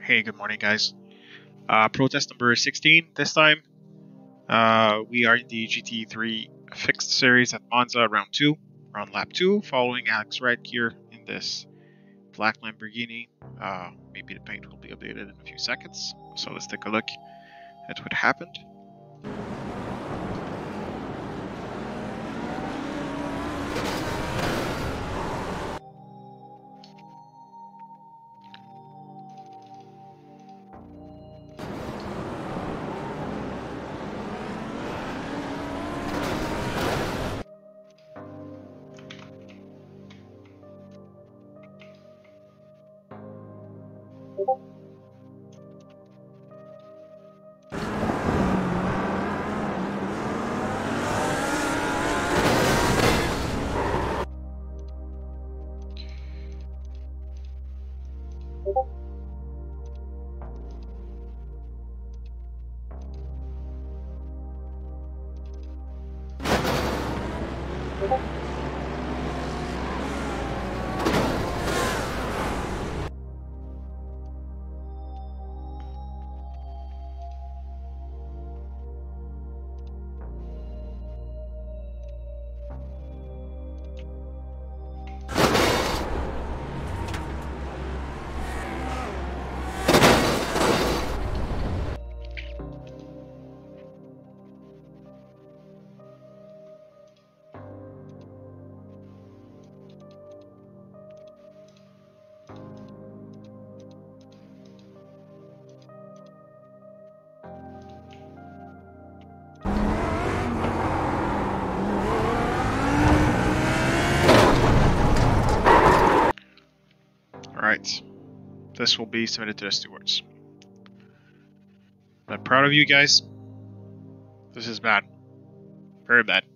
Hey, good morning, guys. Protest number 16 this time. We are in the GT3 fixed series at Monza, round 2. We're on lap 2, following Alex Wright here in this black Lamborghini. Maybe the paint will be updated in a few seconds. So let's take a look at what happened. Alright, this will be submitted to the stewards. I'm proud of you guys. This is bad. Very bad.